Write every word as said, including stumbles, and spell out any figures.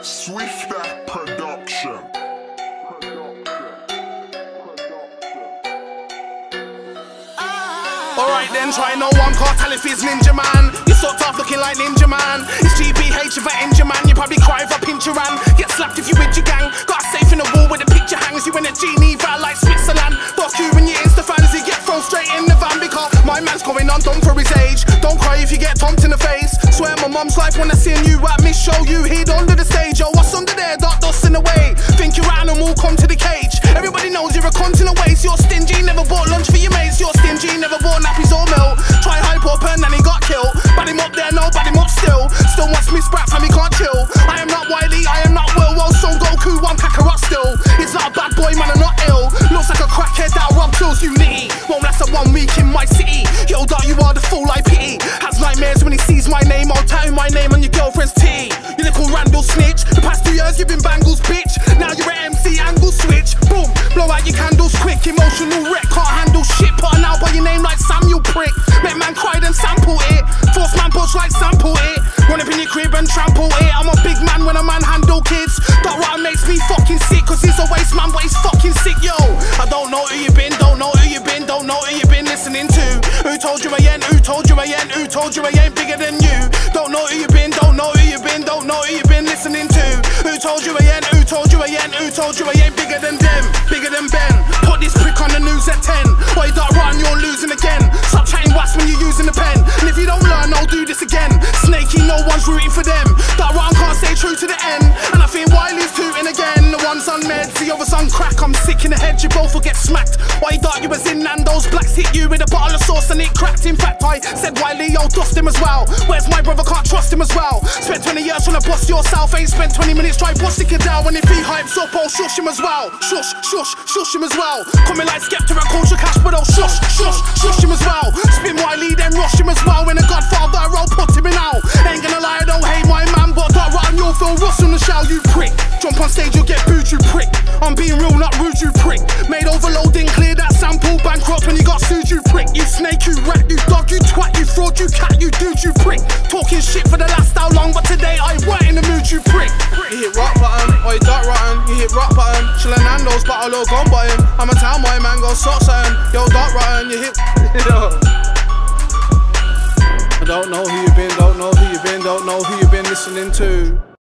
Swift that production. Alright then, try no one cartel if he's Ninja Man. You sort of looking like Ninja Man. It's G B H if I injure man. You probably cry if I pinch your ran. Get slapped if you with your gang. Got a safe in the wall where the picture hangs. You in a Geneva like Switzerland. Fuck you and your Insta fans. You get thrown straight in the van because my man's going on dumb for his age. Don't cry if you get thumped in the face. Swear my mum's life when I seen you at Miss Show. You hid under the stage. Yo, what's under there? Dark dust in the way. Think you're an animal, come to the cage. Everybody knows you're a cunt in a waste. You're stingy, never bought lunch for your mates. You're stingy, never bought nappies or milk. Try hype up and then he got killed. Bad him up there, no, bad him up still. Still wants me sprat, fam, he can't chill. I am not Wiley, I am not Will. Well, Son Goku, I'm Kakarot still. He's not a bad boy, man, I'm not ill. Looks like a crackhead that Rob kills Unity. Won't last a one week in my city. Yo, dog, you are the fool I pity. Has nightmares when he sees my name. I'll tattoo my name on your girlfriend's titty. You little Randall snitch. The past two years you've been bangles, bitch. Now you're an M C angle switch. Boom, blow out your candles quick. Emotional wreck, can't handle shit. Putting out by your name like Samuel prick. Make man cried and sample it. Force man push like sample it. Run up in your crib and trample it. I'm a big man when a man handle kids. That right makes me fucking sick. Cause he's a waste man but he's fucking sick, yo. I don't know who you been, don't know who you been, don't know who you been listening to. Who told you I ain't, who told you I ain't, who told you I ain't bigger than you. Don't know who you been, don't know who you been, don't know who you been listening to. Who told you I ain't, who told you I ain't, who told you I ain't bigger than them, bigger than Ben. Put this prick on the news at ten. Why that run, you're losing again. Stop chatting wasp when you're using the pen. And if you don't learn, I'll do this again. Snaky, no one's rooting for them. That run can't stay true to the end. And I think Wiley's tooting again. The one's on meds, the other's on crack. I'm sick in the head, you both will get smacked. Why thought you was in Nando's? Blacks hit you with a bottle of sauce and it cracked. In fact, I said Wiley, I'll dust him as well. Where's my brother? Can't trust him as well. Spent twenty years trying to bust yourself. Ain't spent twenty minutes trying to bust it down. When if he hypes up, I'll shush him as well. Shush, shush, shush him as well. Coming like Skepta and Culture Cash, but I'll shush, shush, shush him as well. Spin Wiley, then rush him as well. When a Godfather, I'll put him in out. Ain't gonna lie, I don't hate my man, but that rotten you'll feel rust on the shell, you prick. Jump on stage, you'll get booed, you prick. I'm being real, not rude, you prick. Made overloading, clear that sample. Bankrupt when you got sued, you prick. You snake, you rat, you dog, you twat, you fraud, you cat, you dude, you prick. Talking shit for the last how long, but today I weren't in the mood, you prick. You hit rock bottom, or you dark rotten. You hit rock bottom, chillin' Nando's, but I'll look on bottom. I'm a town boy, man, go sort something. Yo, dark rotten, you hit. I don't know who you been, don't know who you been, don't know who you been listening to.